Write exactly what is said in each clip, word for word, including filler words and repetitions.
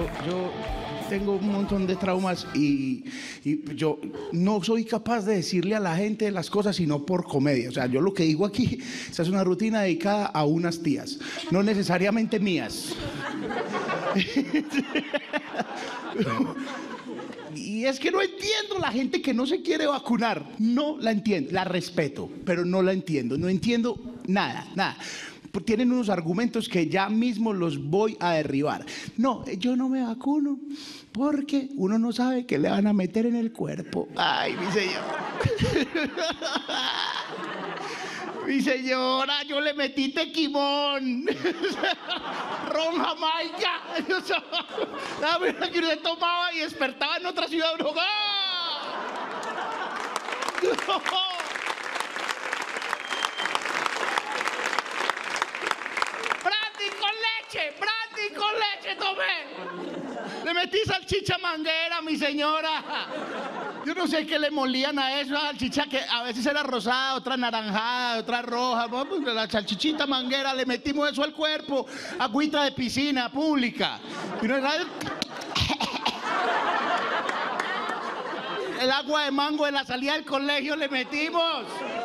yo tengo un montón de traumas y, y yo no soy capaz de decirle a la gente las cosas sino por comedia. O sea, yo lo que digo aquí, esa es una rutina dedicada a unas tías, no necesariamente mías. Y es que no entiendo la gente que no se quiere vacunar. No la entiendo, la respeto, pero no la entiendo. No entiendo nada, nada. Tienen unos argumentos que ya mismo los voy a derribar. No, yo no me vacuno porque uno no sabe qué le van a meter en el cuerpo. Ay, mi señor. Mi señora, yo le metí tequimón. Ron Jamaica. La verdad que le tomaba y despertaba en otra ciudad drogada. Brandy con leche, brandy con leche tomé. Le metí salchicha manguera, mi señora. Yo no sé qué le molían a eso, a salchicha que a veces era rosada, otra naranjada, otra roja. Pues la salchichita manguera, le metimos eso al cuerpo, agüita de piscina pública. Y no era el agua de mango de la salida del colegio le metimos.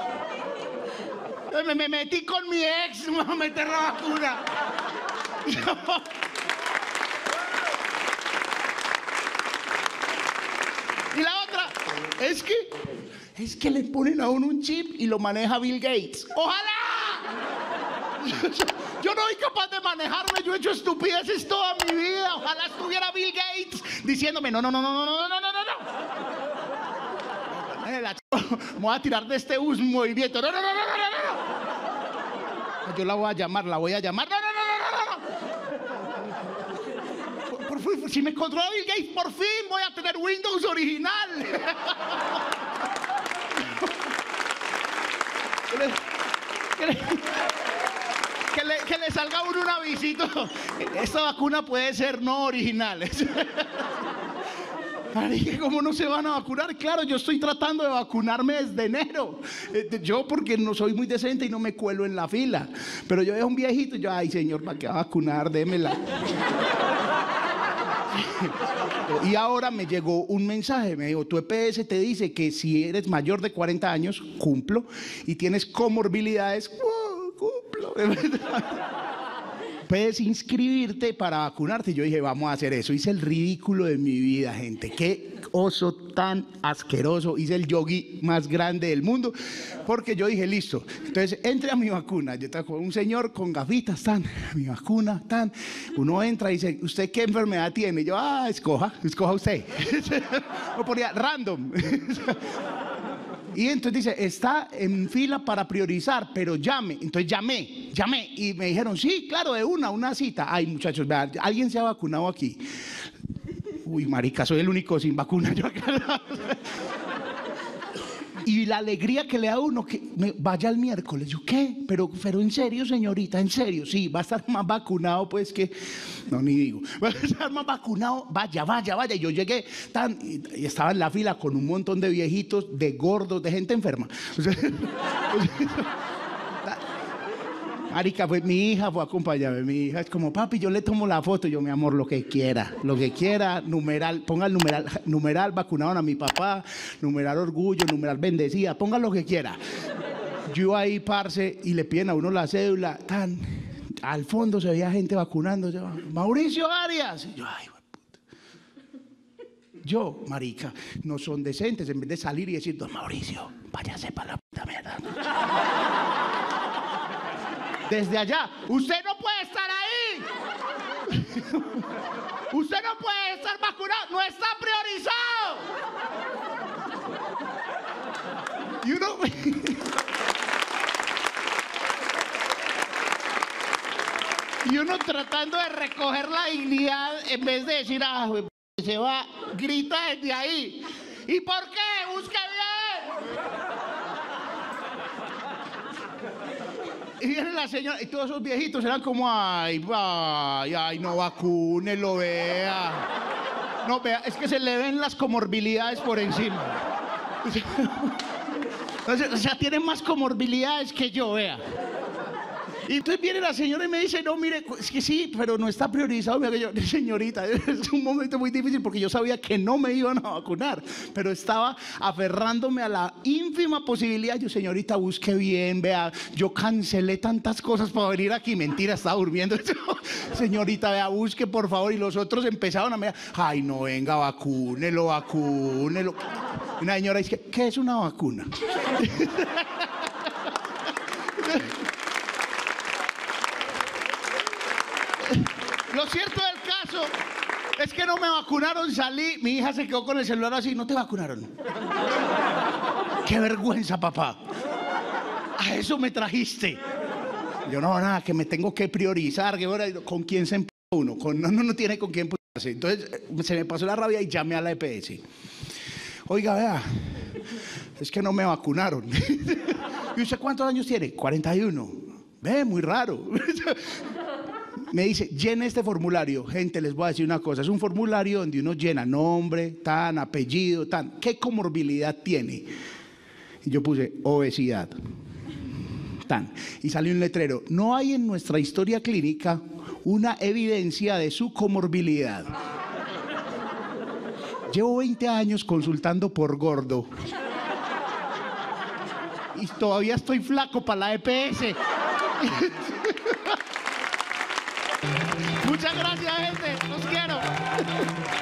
Me, me metí con mi ex, me voy a meter la vacuna. Y la otra es que es que le ponen a uno un chip y lo maneja Bill Gates. ¡Ojalá! Yo no soy capaz de manejarme, yo he hecho estupideces toda mi vida. Ojalá estuviera Bill Gates diciéndome no, no, no, no, no, no, no, no, no, no. Me voy a tirar de este bus movimiento. No, no, no, no, no, no. Yo la voy a llamar, la voy a llamar. No, no, no, no, no. Por, por, por, si me controla Bill Gates, por fin voy a tener Windows original. Que le, que le, que le, que le salga uno un avisito. Esta vacuna puede ser no original. ¿Cómo no se van a vacunar? Claro, yo estoy tratando de vacunarme desde enero. Yo porque no soy muy decente y no me cuelo en la fila. Pero yo veo a un viejito y yo, ay señor, ¿para qué va a vacunar? Démela. Y ahora me llegó un mensaje, me dijo, tu E P S te dice que si eres mayor de cuarenta años, cumplo, y tienes comorbilidades, oh, cumplo. Puedes inscribirte para vacunarte. Yo dije, vamos a hacer eso. Hice el ridículo de mi vida, gente. Qué oso tan asqueroso. Hice el yogi más grande del mundo. Porque yo dije, listo. Entonces, entre a mi vacuna. Yo estaba con un señor con gafitas, tan, mi vacuna, tan. Uno entra y dice, ¿usted qué enfermedad tiene? Y yo, ah, escoja, escoja usted. O ponía random. Y entonces dice, está en fila para priorizar, pero llame. Entonces llamé, llamé y me dijeron, sí, claro, de una, una cita. Ay, muchachos, vean, ¿alguien se ha vacunado aquí? Uy, marica, soy el único sin vacuna yo acá. Y la alegría que le da a uno, que me vaya el miércoles. Yo, ¿qué? Pero, pero en serio, señorita, en serio, sí, va a estar más vacunado, pues que, no, ni digo, va a estar más vacunado, vaya, vaya, vaya. Y yo llegué tan, y estaba en la fila con un montón de viejitos, de gordos, de gente enferma. O sea, marica, pues mi hija fue a acompañarme, mi hija es como, papi, yo le tomo la foto, yo, mi amor, lo que quiera, lo que quiera, numeral, ponga el numeral, numeral, vacunaron a mi papá, numeral orgullo, numeral bendecida, ponga lo que quiera. Yo ahí, parce, y le piden a uno la cédula, tan, al fondo se veía gente vacunando, yo, Mauricio Arias, yo, ay, puta. Yo, marica, no son decentes, en vez de salir y decir, don Mauricio, váyase para la puta mierda. Desde allá, usted no puede estar ahí. Usted no puede estar vacunado, no está priorizado. Y uno... y uno tratando de recoger la dignidad en vez de decir, ah, se va, grita desde ahí. ¿Y por qué? Busque bien. Y viene la señora, y todos esos viejitos eran como, ay, ay, ay, no vacúnelo, vea. No, vea, es que se le ven las comorbilidades por encima. O sea, o sea, tienen más comorbilidades que yo, vea. Y entonces viene la señora y me dice, no, mire, es que sí, pero no está priorizado. Mira, yo, señorita, es un momento muy difícil porque yo sabía que no me iban a vacunar, pero estaba aferrándome a la ínfima posibilidad. Yo, señorita, busque bien, vea, yo cancelé tantas cosas para venir aquí. Mentira, estaba durmiendo. Señorita, vea, busque, por favor. Y los otros empezaron a mirar, ay, no, venga, vacúnelo, vacúnelo. Y una señora dice, ¿qué es una vacuna? Lo cierto del caso es que no me vacunaron, salí, mi hija se quedó con el celular así, no te vacunaron. Qué vergüenza, papá. A eso me trajiste. Yo no, nada, que me tengo que priorizar, que ahora, ¿con quién se empuja uno? Con, no, no, no tiene con quién empujarse. Entonces se me pasó la rabia y llamé a la E P S. Oiga, vea, es que no me vacunaron. ¿Y usted cuántos años tiene? cuarenta y uno. Ve, muy raro. Me dice, llene este formulario. Gente, les voy a decir una cosa. Es un formulario donde uno llena nombre, tan, apellido, tan. ¿Qué comorbilidad tiene? Y yo puse obesidad. Tan. Y salió un letrero. No hay en nuestra historia clínica una evidencia de su comorbilidad. Llevo veinte años consultando por gordo. Y todavía estoy flaco para la E P S. Muchas gracias, gente. Los quiero.